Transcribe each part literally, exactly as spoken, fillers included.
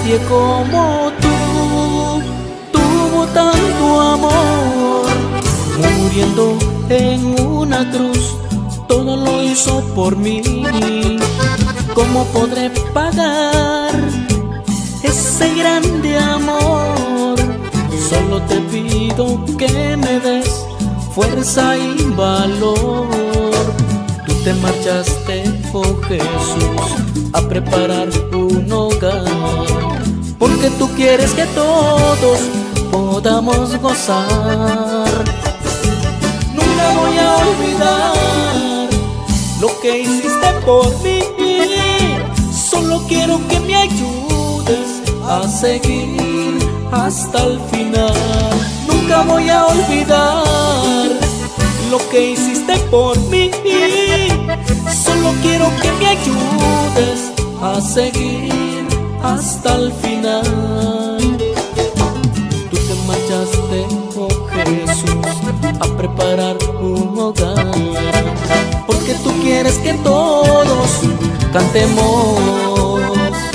nadie como tú tuvo tanto amor, muriendo en una cruz, todo lo hizo por mí. ¿Cómo podré pagar ese grande amor? Solo te pido que me des fuerza y valor. Tú te marchaste, oh Jesús, a preparar un hogar, porque tú quieres que todos podamos gozar. Nunca voy a olvidar lo que hiciste por mí, solo quiero que me ayudes a seguir hasta el final. Nunca voy a olvidar lo que hiciste por mí, solo quiero que me ayudes a seguir hasta el final. Tú te marchaste, oh Jesús, a preparar un hogar, porque tú quieres que todos cantemos.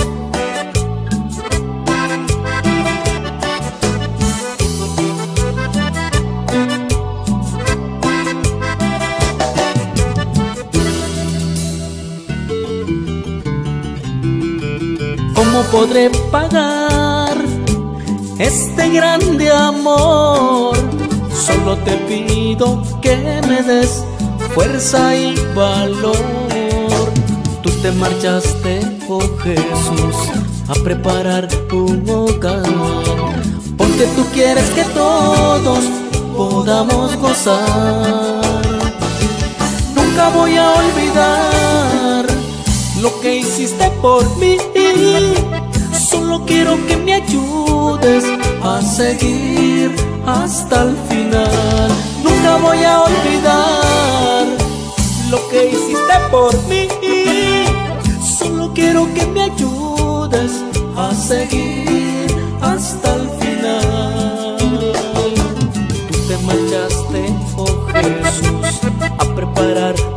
¿Cómo podré pagar este grande amor? Solo te pido que me des fuerza y valor. Tú te marchaste, oh Jesús, a preparar un hogar, porque tú quieres que todos podamos gozar. Nunca voy a olvidar lo que hiciste por mí, solo quiero que me ayudes a seguir hasta el final. Nunca voy a olvidar lo que hiciste por mí, solo quiero que me ayudes a seguir hasta el final. Tú te marchaste, oh Jesús, a preparar